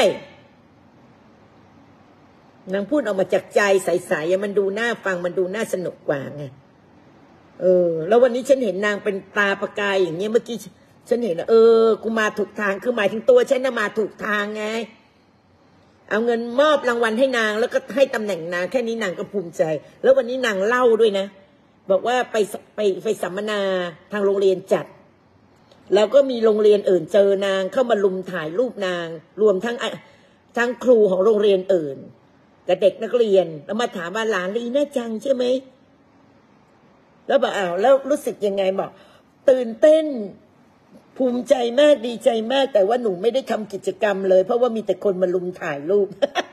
นางพูดออกมาจากใจใสๆมันดูน่าฟังมันดูน่าสนุกกว่าไงเออแล้ววันนี้ฉันเห็นนางเป็นตาประกายอย่างเงี้ยเมื่อกี้ฉันเห็นเออกูมาถูกทางคือหมายถึงตัวฉันน่ะมาถูกทางไงเอาเงินมอบรางวัลให้นางแล้วก็ให้ตำแหน่งนางแค่นี้นางก็ภูมิใจแล้ววันนี้นางเล่าด้วยนะบอกว่าไปไปไปสัมมนาทางโรงเรียนจัดแล้วก็มีโรงเรียนอื่นเจอนางเข้ามาลุมถ่ายรูปนางรวมทั้งทั้งครูของโรงเรียนอื่นกับเด็กนักเรียนแล้วมาถามว่าหลานลีน่าจังใช่ไหมแล้วบอกอ้าวแล้วรู้สึกยังไงบอกตื่นเต้นภูมิใจมากดีใจมากแต่ว่าหนูไม่ได้ทำกิจกรรมเลยเพราะว่ามีแต่คนมาลุมถ่ายรูป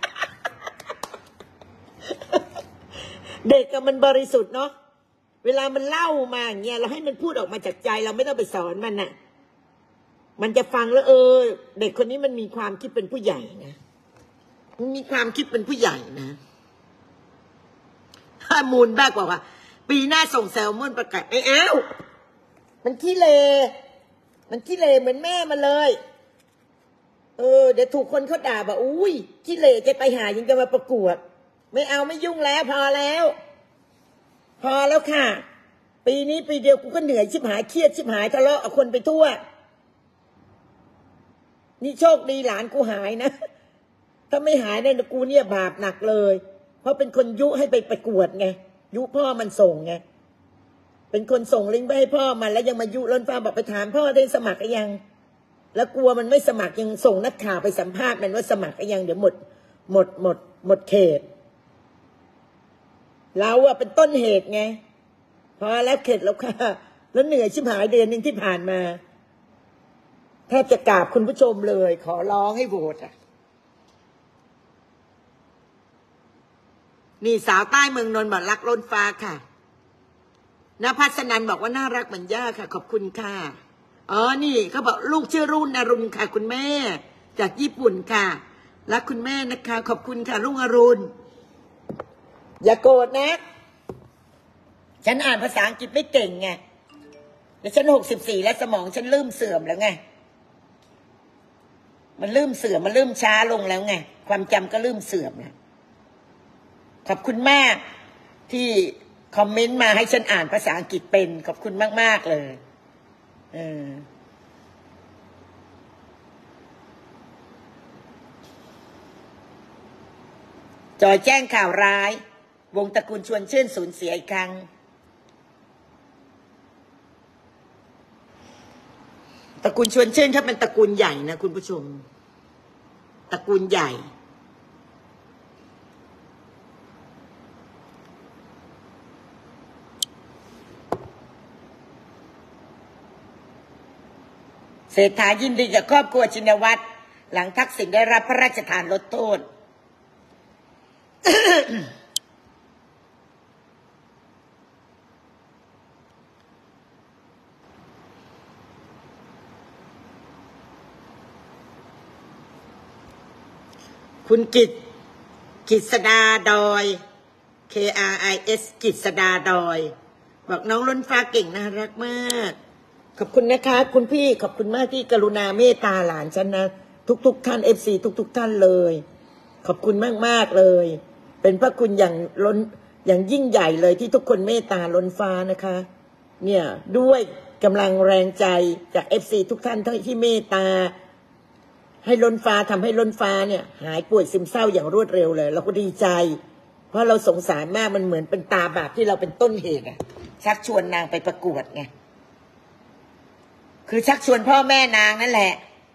เด็กก็มันบริสุทธิ์เนาะเวลามันเล่ามาอย่างเงี้ยเราให้มันพูดออกมาจากใจเราไม่ต้องไปสอนมันน่ะมันจะฟังแล้วเออเด็กคนนี้มันมีความคิดเป็นผู้ใหญ่นะมันมีความคิดเป็นผู้ใหญ่นะถ้ามูลแบกบอกว่าปีหน้าส่งแซลมอนประกาศไอ้อ้าวมันขี้เลมันขี้เลเหมือนแม่มันเลยเออเดี๋ยวถูกคนเขาด่าบอกอุ้ยขี้เลจะไปหายังจะมาประกวดไม่เอาไม่ยุ่งแล้วพอแล้วพอแล้วค่ะปีนี้ปีเดียวกูก็เหนื่อยชิบหายเครียดชิบหายทะเลาะกับคนไปทั่วนี่โชคดีหลานกูหายนะถ้าไม่หายเนี่ยกูเนี่ยบาปหนักเลยเพราะเป็นคนยุให้ไปประกวดไงยุพ่อมันส่งไงเป็นคนส่งลิงก์ไปให้พ่อมันแล้วยังมายุล้นฟ้าบอกไปถามพ่อได้สมัครยังแล้วกลัวมันไม่สมัครยังส่งนักข่าวไปสัมภาษณ์มันว่าสมัครยังเดี๋ยวหมดหมดหมดหมดเขตเราอะเป็นต้นเหตุไงพอแล้วเข็ดแล้วค่ะแล้วเหนื่อยชิบหายเดือนหนึ่งที่ผ่านมาแทบจะกราบคุณผู้ชมเลยขอร้องให้โหวตอ่ะนี่สาวใต้เมืองนนท์บอกรักล้นฟ้าค่ะนภัสนันบอกว่าน่ารักเหมือนย่าค่ะขอบคุณค่ะอ๋อนี่เขาบอกลูกชื่อรุ่งอรุณค่ะคุณแม่จากญี่ปุ่นค่ะรักคุณแม่นะคะขอบคุณค่ะรุ่งอรุณอย่าโกรธนะฉันอ่านภาษาอังกฤษไม่เก่งไงแล้วฉันหกสิบสี่แล้วสมองฉันลืมเสื่อมแล้วไงมันลืมเสื่อมมันลืมช้าลงแล้วไงความจำก็ลืมเสื่อมนะขอบคุณมากที่คอมเมนต์มาให้ฉันอ่านภาษาอังกฤษเป็นขอบคุณมากๆเลยเออจอยแจ้งข่าวร้ายวงตระกูลชวนชื่นสูญเสียอีกครั้งตระกูลชวนชื่นถ้าเป็นตระกูลใหญ่นะคุณผู้ชมตระกูลใหญ่เศรษฐายินดีกับครอบครัวชินวัตรหลังทักษิณได้รับพระราชทานลดโทษ คุณกิตกิษดาดอย K R I S กิษดาดอยบอกน้องล้นฟ้าเก่งน่ารักมากขอบคุณนะคะคุณพี่ขอบคุณมากที่กรุณาเมตตาหลานฉันนะทุกๆท่าน เอฟ ซี ทุกๆท่านเลยขอบคุณมากๆเลยเป็นพระคุณอย่างล้นอย่างยิ่งใหญ่เลยที่ทุกคนเมตตาล้นฟ้านะคะเนี่ยด้วยกำลังแรงใจจาก เอฟ ซี ทุกท่านที่เมตตาให้ล้นฟ้าทำให้ล้นฟ้าเนี่ยหายป่วยซึมเศร้าอย่างรวดเร็วเลยเราก็ดีใจเพราะเราสงสารมากมันเหมือนเป็นตาบาปที่เราเป็นต้นเหตุอะชักชวนนางไปประกวดไงคือชักชวนพ่อแม่นางนั่นแหละ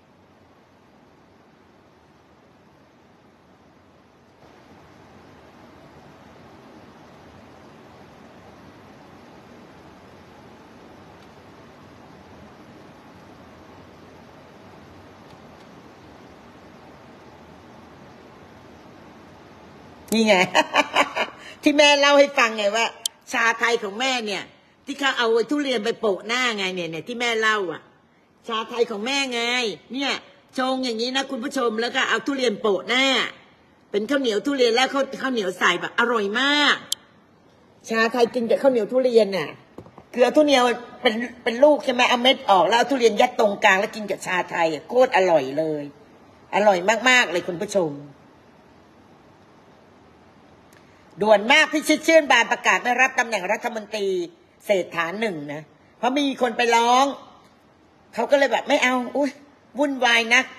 นี่ไง ที่แม่เล่าให้ฟังไงว่าชาไทยของแม่เนี่ยที่เขาเอาทุเรียนไปโปะหน้าไงเนี่ยเนี่ยที่แม่เล่าอ่ะชาไทยของแม่ไงเนี่ยชงอย่างนี้นะคุณผู้ชมแล้วก็เอาทุเรียนโปะหน้าเป็นข้าวเหนียวทุเรียนแล้วข้าวข้าวเหนียวใส่แบบอร่อยมากชาไทยกินกับข้าวเหนียวทุเรียนน่ะคือเอาทุเรียนเป็นเป็นลูกใช่ไหมเอาเม็ดออกแล้วเอาทุเรียนยัดตรงกลางแล้วกินกับชาไทยโคตรอร่อยเลยอร่อยมากๆเลยคุณผู้ชมด่วนมากพิชิตชื่นบานประกาศไม่รับตำแหน่งรัฐมนตรีเศรษฐาหนึ่งนะเพราะมีคนไปร้องเขาก็เลยแบบไม่เอาอุ้ยวุ่นวายนัก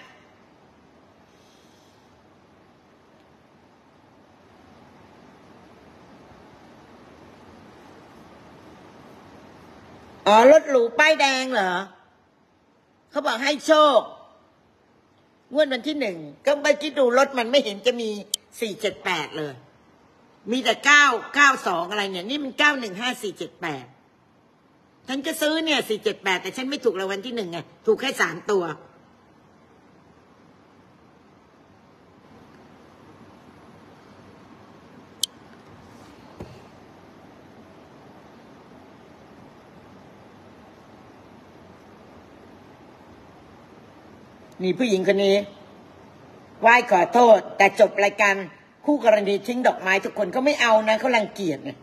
อ๋อรถหรูป้ายแดงเหรอเขาบอกให้โชคงวดวันที่หนึ่งก็ไปคิดดูรถมันไม่เห็นจะมีสี่เจ็ดแปดเลยมีแต่เก้าเก้าสองอะไรเนี่ยนี่มันเก้าหนึ่งห้าสี่เจ็ดแปดฉันจะซื้อเนี่ยสี่เจ็ดแปดแต่ฉันไม่ถูกรางวัลที่หนึ่งไงถูกแค่สามตัวนี่ผู้หญิงคนนี้ไหว้ขอโทษแต่จบรายการคู่กรณีทิ้งดอกไม้ทุกคนก็ไม่เอานะเขารังเกียจเนี่ย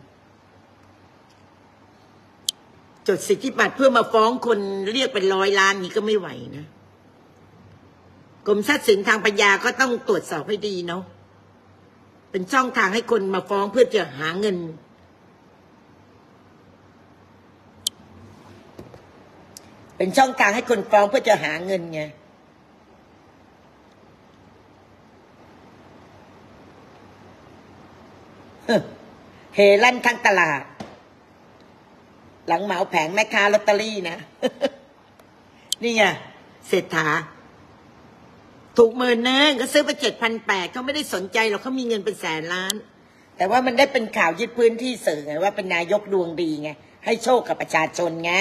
จดสิทธิบัตรเพื่อมาฟ้องคนเรียกเป็นร้อยล้านนี้ก็ไม่ไหวนะกรมทรัพย์สินทางปัญญาก็ต้องตรวจสอบให้ดีเนาะเป็นช่องทางให้คนมาฟ้องเพื่อจะหาเงินเป็นช่องทางให้คนฟ้องเพื่อจะหาเงินไงเฮลั่นทั้งตลาดหลังเหมาแผงแม่ค้าลอตเตอรี่นะ นี่ไงเศรษฐาถูกหมื่นนึงก็ซื้อไปเจ็ดพันแปดเขาไม่ได้สนใจหรอกเขามีเงินเป็นแสนล้านแต่ว่ามันได้เป็นข่าวยึดพื้นที่สื่อไงว่าเป็นนายกดวงดีไงให้โชคกับประชาชนไง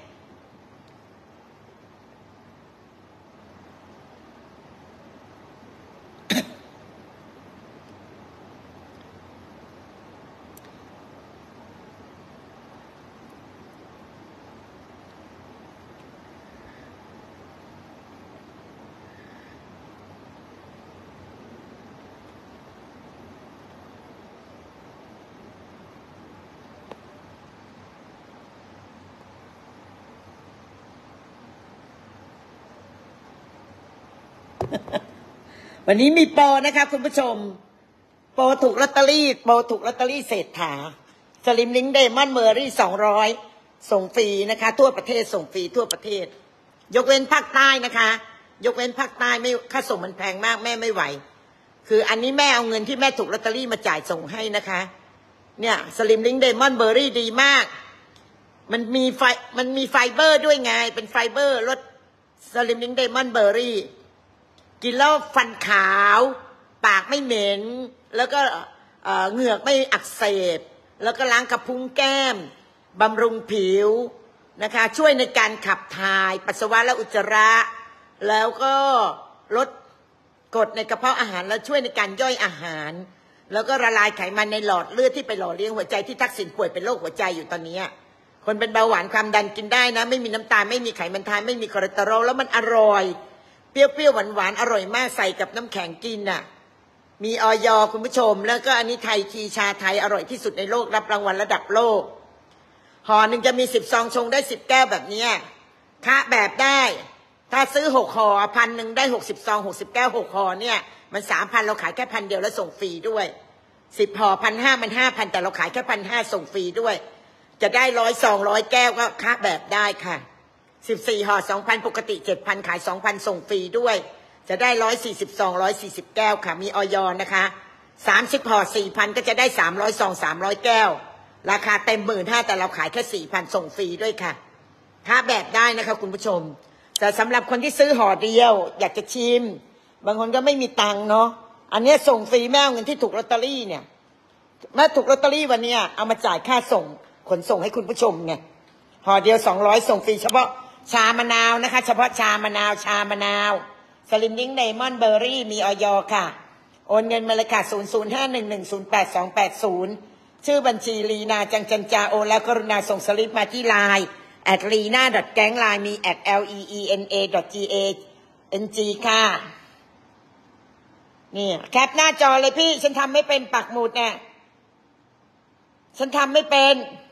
วันนี้มีโปรนะคะคุณผู้ชมโปรถูกลอตเตอรี่โปรถูกลอตเตอรี่เศรษฐาสลิมลิงก์เดมอนเมอรี่สองร้อยส่งฟรีนะคะทั่วประเทศส่งฟรีทั่วประเทศยกเว้นภาคใต้นะคะยกเว้นภาคใต้ไม่ค่าส่งมันแพงมากแม่ไม่ไหวคืออันนี้แม่เอาเงินที่แม่ถูกลอตเตอรี่มาจ่ายส่งให้นะคะเนี่ยสลิมลิงก์เดมอนเบอรี่ดีมากมันมีไฟมันมีไฟเบอร์ด้วยไงเป็นไฟเบอร์ลดสลิมลิงก์เดมอนเบอรี่กินแล้วฟันขาวปากไม่เหม็นแล้วก็เหงือกไม่อักเสบแล้วก็ล้างกระพุ้งแก้มบำรุงผิวนะคะช่วยในการขับถ่ายปัสสาวะและอุจจาระแล้วก็ลดกรดในกระเพาะอาหารแล้วช่วยในการย่อยอาหารแล้วก็ละลายไขมันในหลอดเลือดที่ไปหล่อเลี้ยงหัวใจที่ทักษิณป่วยเป็นโรคหัวใจอยู่ตอนนี้คนเป็นเบาหวานความดันกินได้นะไม่มีน้ำตาลไม่มีไขมันทานไม่มีคอเลสเตอรอลแล้วมันอร่อยเปรี้ยวๆหวานๆอร่อยมากใส่กับน้ำแข็งกินน่ะมีออยคุณผู้ชมแล้วก็อันนี้ไทยทีชาไทยอร่อยที่สุดในโลกรับรางวัลระดับโลกห่อหนึ่งจะมีสิบซองชงได้สิบแก้วแบบนี้คะแบบได้ถ้าซื้อหกห่อพันหนึ่งได้หกสิบซองหกสิบแก้วหกห่อเนี่ยมันสามพันเราขายแค่พันเดียวแล้วส่งฟรีด้วยสิบห่อพันห้ามันห้าพันแต่เราขายแค่พันห้าส่งฟรีด้วยจะได้ร้อยซองร้อยแก้วก็คะแบบได้ค่ะสิบสี่ห่อสองพันปกติเจ็ดพันขายสองพันส่งฟรีด้วยจะได้ร้อยสี่สิบซองร้อยสี่สิบแก้วค่ะมีออยนะคะสามสิบห่อสี่พันก็จะได้สามร้อยซองสามร้อยแก้วราคาเต็มหมื่นห้าแต่เราขายแค่สี่พันส่งฟรีด้วยค่ะถ้าแบบได้นะคะคุณผู้ชมแต่สำหรับคนที่ซื้อห่อเดียวอยากจะชิมบางคนก็ไม่มีตังค์เนาะอันนี้ส่งฟรีแม่เอาเงินที่ถูกลอตเตอรี่เนี่ยแม่ถูกลอตเตอรี่วันนี้เอามาจ่ายค่าส่งขนส่งให้คุณผู้ชมไงห่อเดียวสองร้อยส่งฟรีเฉพาะชามะนาวนะคะเฉพาะชามะนาวชามะนาวสลิมลิงก์เดมอนเบอร์รี่มีออยค่ะโอนเงินมาเลยค่ะศูนย์ ศูนย์ ห้า หนึ่ง หนึ่ง ศูนย์ แปด สอง แปด ศูนย์ชื่อบัญชีลีนาจังจันจาโอนแล้วกรุณาส่งสลิปมาที่ไลน์แอดลีนาดอทแก๊งไลน์มีแอด l e e n a ดอท g a n g ค่ะนี่แคปหน้าจอเลยพี่ฉันทำไม่เป็นปักหมุดเนี่ยฉันทำไม่เป็นห